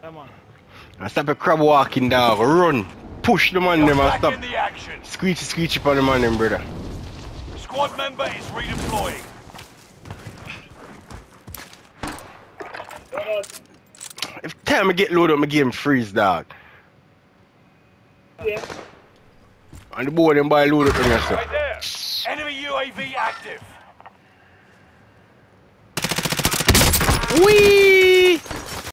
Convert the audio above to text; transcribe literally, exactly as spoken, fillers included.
Come on. I stop a crab walking dog, run, push the man You're them and back stop in the action. screechy screechy for the man them, brother. Squad member is redeploying. Every time I get loaded up, my game freeze, dog. Yeah. And the boy them buy load up on yourself. Right there. Enemy U A V active. Whee!